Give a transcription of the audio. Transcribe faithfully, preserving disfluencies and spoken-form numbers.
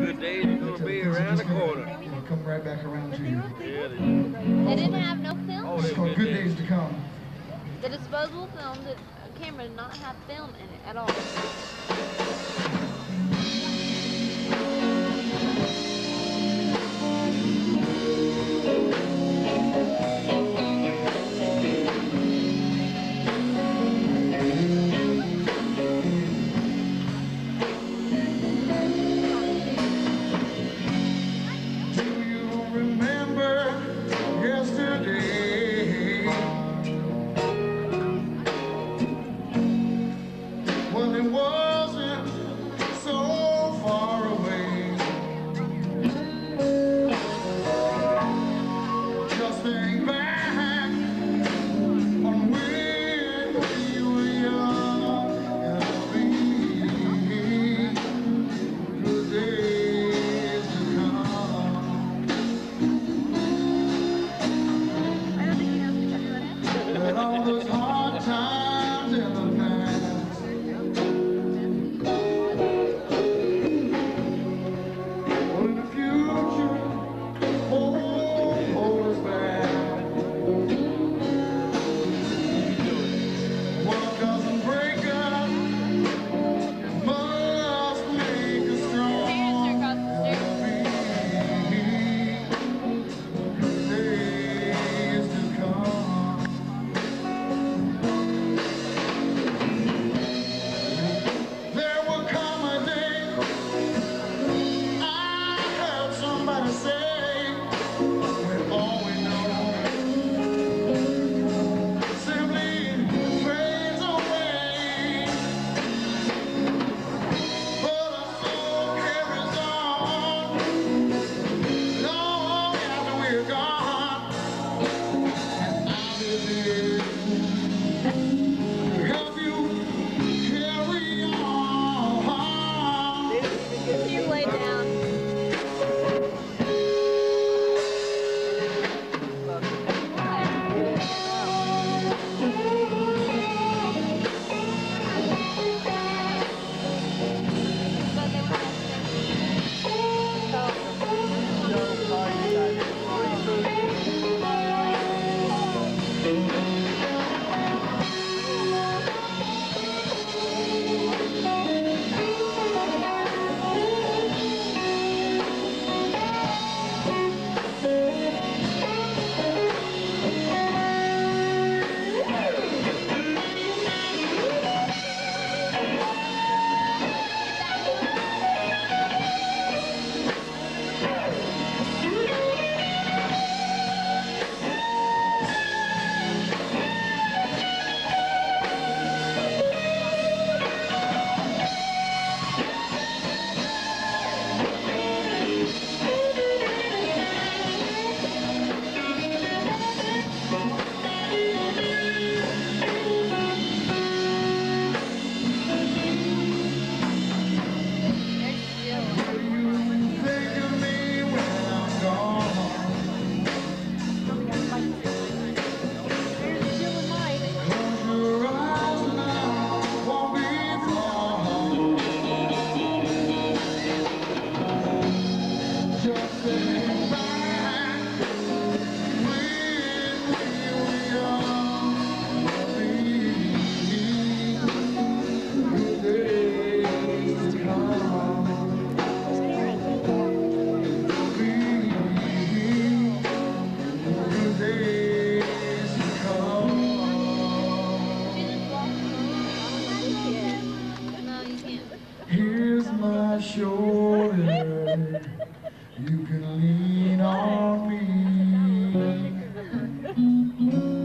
good days are gonna be around the corner. It'll come right back around to you. Yeah, they, They didn't have no film. oh, It's they called good Good days. Days to Come. The disposable film, the camera did not have film in it at all. Here's my shoulder, you can lean on me.